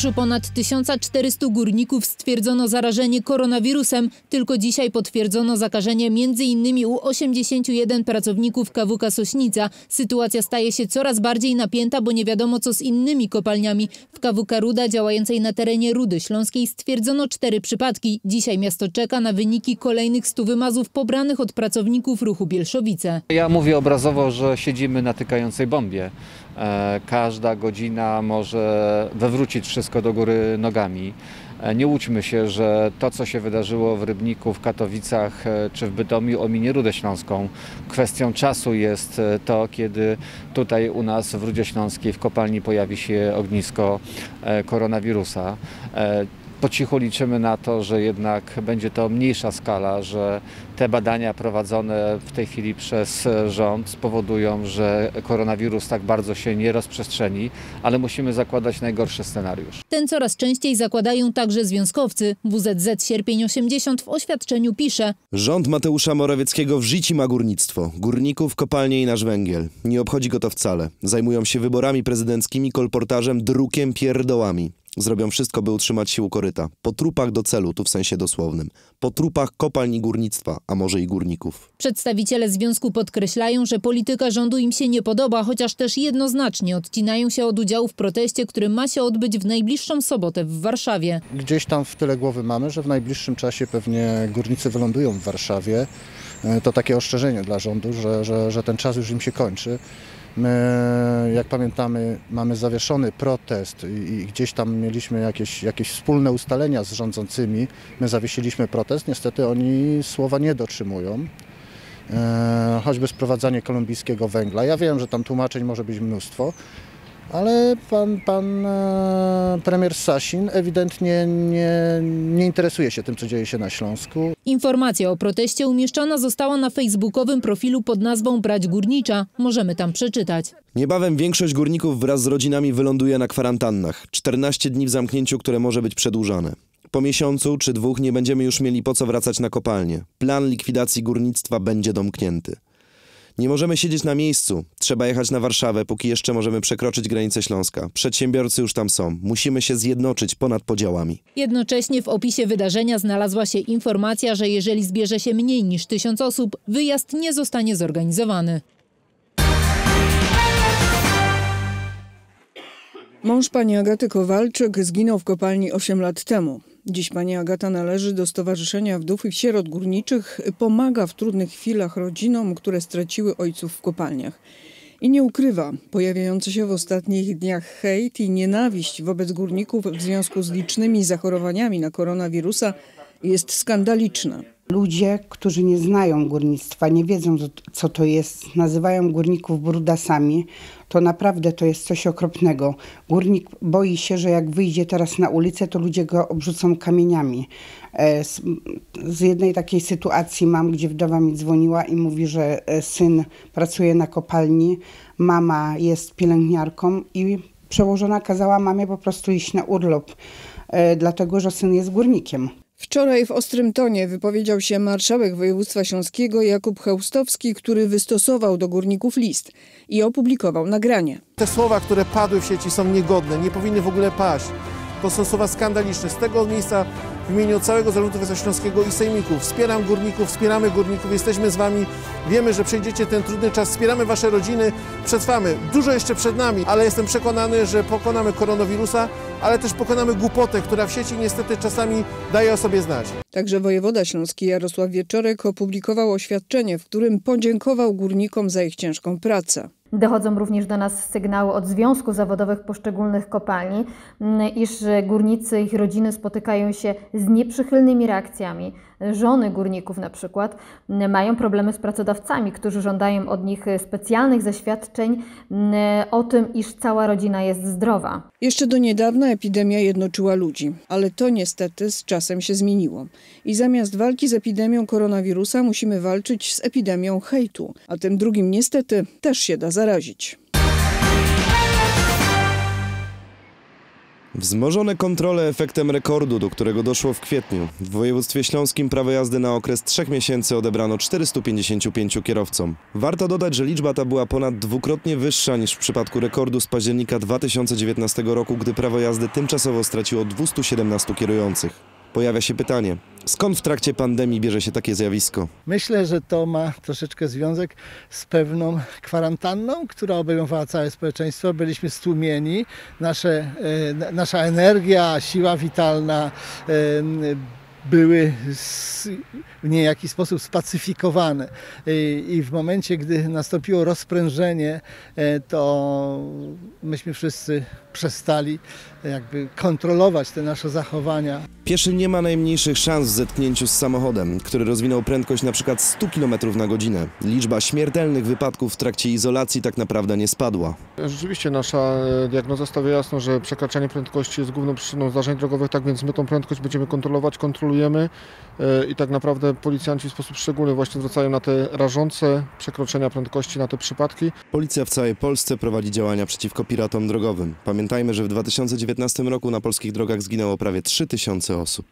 Już u ponad 1400 górników stwierdzono zarażenie koronawirusem. Tylko dzisiaj potwierdzono zakażenie m.in. u 81 pracowników KWK Sośnica. Sytuacja staje się coraz bardziej napięta, bo nie wiadomo co z innymi kopalniami. W KWK Ruda działającej na terenie Rudy Śląskiej stwierdzono 4 przypadki. Dzisiaj miasto czeka na wyniki kolejnych 100 wymazów pobranych od pracowników ruchu Bielszowice. Ja mówię obrazowo, że siedzimy na tykającej bombie. Każda godzina może wywrócić wszystko do góry nogami. Nie łudźmy się, że to, co się wydarzyło w Rybniku, w Katowicach czy w Bytomiu, ominie Rudę Śląską. Kwestią czasu jest to, kiedy tutaj u nas w Rudzie Śląskiej w kopalni pojawi się ognisko koronawirusa. Po cichu liczymy na to, że jednak będzie to mniejsza skala, że te badania prowadzone w tej chwili przez rząd spowodują, że koronawirus tak bardzo się nie rozprzestrzeni, ale musimy zakładać najgorszy scenariusz. Ten coraz częściej zakładają także związkowcy. WZZ Sierpień 80 w oświadczeniu pisze: Rząd Mateusza Morawieckiego w życiu ma górnictwo. Górników, kopalnie i nasz węgiel. Nie obchodzi go to wcale. Zajmują się wyborami prezydenckimi, kolportażem, drukiem, pierdołami. Zrobią wszystko, by utrzymać się u koryta. Po trupach do celu, tu w sensie dosłownym. Po trupach kopalń i górnictwa, a może i górników. Przedstawiciele związku podkreślają, że polityka rządu im się nie podoba, chociaż też jednoznacznie odcinają się od udziału w proteście, który ma się odbyć w najbliższą sobotę w Warszawie. Gdzieś tam w tyle głowy mamy, że w najbliższym czasie pewnie górnicy wylądują w Warszawie. To takie ostrzeżenie dla rządu, że ten czas już im się kończy. My, jak pamiętamy, mamy zawieszony protest i gdzieś tam mieliśmy jakieś wspólne ustalenia z rządzącymi. My zawiesiliśmy protest, niestety oni słowa nie dotrzymują. Choćby sprowadzanie kolumbijskiego węgla. Ja wiem, że tam tłumaczeń może być mnóstwo, ale pan premier Sasin ewidentnie nie interesuje się tym, co dzieje się na Śląsku. Informacja o proteście umieszczona została na facebookowym profilu pod nazwą Brać Górnicza. Możemy tam przeczytać. Niebawem większość górników wraz z rodzinami wyląduje na kwarantannach. 14 dni w zamknięciu, które może być przedłużane. Po miesiącu czy 2 nie będziemy już mieli po co wracać na kopalnię. Plan likwidacji górnictwa będzie domknięty. Nie możemy siedzieć na miejscu. Trzeba jechać na Warszawę, póki jeszcze możemy przekroczyć granicę Śląska. Przedsiębiorcy już tam są. Musimy się zjednoczyć ponad podziałami. Jednocześnie w opisie wydarzenia znalazła się informacja, że jeżeli zbierze się mniej niż 1000 osób, wyjazd nie zostanie zorganizowany. Mąż pani Agaty Kowalczyk zginął w kopalni 8 lat temu. Dziś pani Agata należy do Stowarzyszenia Wdów i Sierot Górniczych. Pomaga w trudnych chwilach rodzinom, które straciły ojców w kopalniach. I nie ukrywa, pojawiający się w ostatnich dniach hejt i nienawiść wobec górników w związku z licznymi zachorowaniami na koronawirusa jest skandaliczna. Ludzie, którzy nie znają górnictwa, nie wiedzą co to jest, nazywają górników brudasami, to naprawdę to jest coś okropnego. Górnik boi się, że jak wyjdzie teraz na ulicę, to ludzie go obrzucą kamieniami. Z jednej takiej sytuacji mam, gdzie wdowa mi dzwoniła i mówi, że syn pracuje na kopalni, mama jest pielęgniarką i przełożona kazała mamie po prostu iść na urlop, dlatego że syn jest górnikiem. Wczoraj w ostrym tonie wypowiedział się marszałek województwa śląskiego Jakub Chełstowski, który wystosował do górników list i opublikował nagranie. Te słowa, które padły w sieci, są niegodne, nie powinny w ogóle paść. To są słowa skandaliczne. Z tego miejsca w imieniu całego Zarządu Województwa Śląskiego i sejmików wspieram górników, wspieramy górników, jesteśmy z wami. Wiemy, że przejdziecie ten trudny czas, wspieramy wasze rodziny, przetrwamy. Dużo jeszcze przed nami, ale jestem przekonany, że pokonamy koronawirusa, ale też pokonamy głupotę, która w sieci niestety czasami daje o sobie znać. Także wojewoda śląski Jarosław Wieczorek opublikował oświadczenie, w którym podziękował górnikom za ich ciężką pracę. Dochodzą również do nas sygnały od związków zawodowych poszczególnych kopalni, iż górnicy i ich rodziny spotykają się z nieprzychylnymi reakcjami. Żony górników na przykład mają problemy z pracodawcami, którzy żądają od nich specjalnych zaświadczeń o tym, iż cała rodzina jest zdrowa. Jeszcze do niedawna epidemia jednoczyła ludzi, ale to niestety z czasem się zmieniło. I zamiast walki z epidemią koronawirusa musimy walczyć z epidemią hejtu, a tym drugim niestety też się da zarazić. Wzmożone kontrole efektem rekordu, do którego doszło w kwietniu. W województwie śląskim prawo jazdy na okres 3 miesięcy odebrano 455 kierowcom. Warto dodać, że liczba ta była ponad dwukrotnie wyższa niż w przypadku rekordu z października 2019 roku, gdy prawo jazdy tymczasowo straciło 217 kierujących. Pojawia się pytanie, skąd w trakcie pandemii bierze się takie zjawisko? Myślę, że to ma troszeczkę związek z pewną kwarantanną, która obejmowała całe społeczeństwo. Byliśmy stłumieni, nasza energia, siła witalna były w niejaki sposób spacyfikowane. I w momencie, gdy nastąpiło rozprężenie, to myśmy wszyscy przestali jakby kontrolować te nasze zachowania. Pieszy nie ma najmniejszych szans w zetknięciu z samochodem, który rozwinął prędkość na przykład 100 km na godzinę. Liczba śmiertelnych wypadków w trakcie izolacji tak naprawdę nie spadła. Rzeczywiście nasza diagnoza stawia jasno, że przekraczanie prędkości jest główną przyczyną zdarzeń drogowych, tak więc my tą prędkość będziemy kontrolować, kontrolujemy i tak naprawdę policjanci w sposób szczególny właśnie zwracają na te rażące przekroczenia prędkości, na te przypadki. Policja w całej Polsce prowadzi działania przeciwko piratom drogowym. Pamiętajmy, że w 2019 roku na polskich drogach zginęło prawie 3000 osób.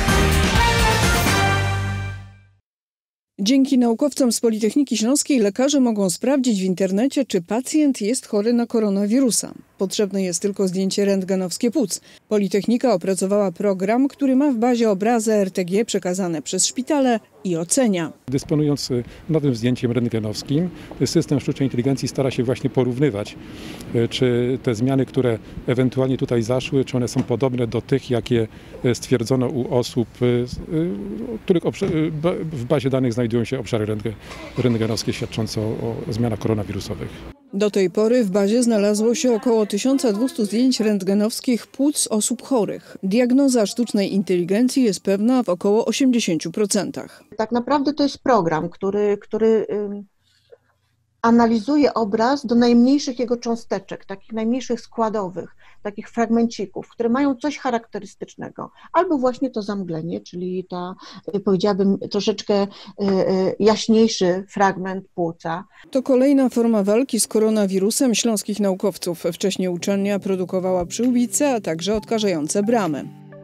Dzięki naukowcom z Politechniki Śląskiej lekarze mogą sprawdzić w internecie, czy pacjent jest chory na koronawirusa. Potrzebne jest tylko zdjęcie rentgenowskie płuc. Politechnika opracowała program, który ma w bazie obrazy RTG przekazane przez szpitale i ocenia. Dysponując nowym zdjęciem rentgenowskim, system sztucznej inteligencji stara się właśnie porównywać, czy te zmiany, które ewentualnie tutaj zaszły, czy one są podobne do tych, jakie stwierdzono u osób, których w bazie danych znajdują się obszary rentgenowskie świadczące o zmianach koronawirusowych. Do tej pory w bazie znalazło się około 1200 zdjęć rentgenowskich płuc osób chorych. Diagnoza sztucznej inteligencji jest pewna w około 80%. Tak naprawdę to jest program, który analizuje obraz do najmniejszych jego cząsteczek, takich najmniejszych składowych, takich fragmencików, które mają coś charakterystycznego. Albo właśnie to zamglenie, czyli ta, powiedziałabym, troszeczkę jaśniejszy fragment płuca. To kolejna forma walki z koronawirusem śląskich naukowców. Wcześniej uczelnia produkowała przyłbice, a także odkażające bramy.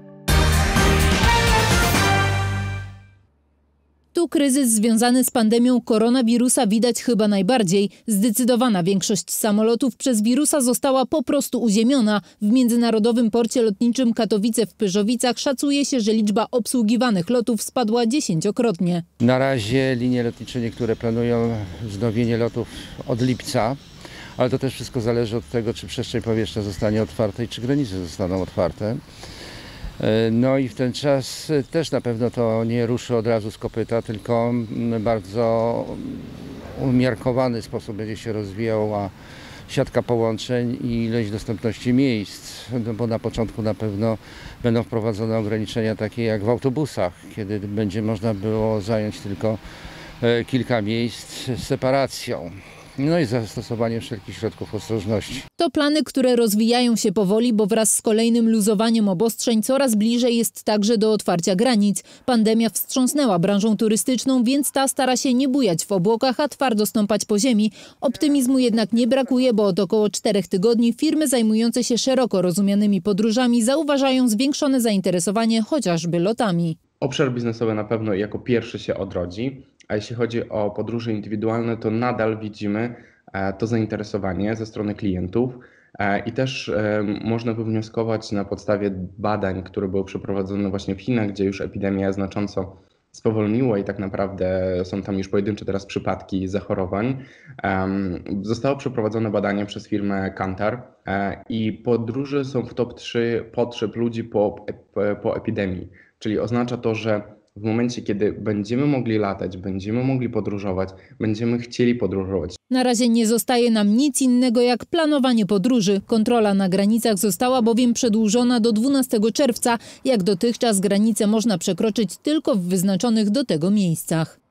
Tu kryzys związany z pandemią koronawirusa widać chyba najbardziej. Zdecydowana większość samolotów przez wirusa została po prostu uziemiona. W Międzynarodowym Porcie Lotniczym Katowice w Pyrzowicach szacuje się, że liczba obsługiwanych lotów spadła 10-krotnie. Na razie linie lotnicze niektóre planują wznowienie lotów od lipca, ale to też wszystko zależy od tego, czy przestrzeń powietrzna zostanie otwarta i czy granice zostaną otwarte. No i w ten czas też na pewno to nie ruszy od razu z kopyta, tylko bardzo umiarkowany sposób będzie się rozwijała siatka połączeń i ilość dostępności miejsc, no bo na początku na pewno będą wprowadzone ograniczenia takie jak w autobusach, kiedy będzie można było zająć tylko kilka miejsc z separacją. No i zastosowanie wszelkich środków ostrożności. To plany, które rozwijają się powoli, bo wraz z kolejnym luzowaniem obostrzeń coraz bliżej jest także do otwarcia granic. Pandemia wstrząsnęła branżą turystyczną, więc ta stara się nie bujać w obłokach, a twardo stąpać po ziemi. Optymizmu jednak nie brakuje, bo od około 4 tygodni firmy zajmujące się szeroko rozumianymi podróżami zauważają zwiększone zainteresowanie chociażby lotami. Obszar biznesowy na pewno jako pierwszy się odrodzi, a jeśli chodzi o podróże indywidualne, to nadal widzimy to zainteresowanie ze strony klientów i też można wywnioskować na podstawie badań, które były przeprowadzone właśnie w Chinach, gdzie już epidemia znacząco spowolniła i tak naprawdę są tam już pojedyncze teraz przypadki zachorowań. Zostało przeprowadzone badanie przez firmę Kantar i podróże są w top 3 potrzeb ludzi po epidemii, czyli oznacza to, że w momencie, kiedy będziemy mogli latać, będziemy mogli podróżować, będziemy chcieli podróżować. Na razie nie zostaje nam nic innego jak planowanie podróży. Kontrola na granicach została bowiem przedłużona do 12 czerwca. Jak dotychczas granice można przekroczyć tylko w wyznaczonych do tego miejscach.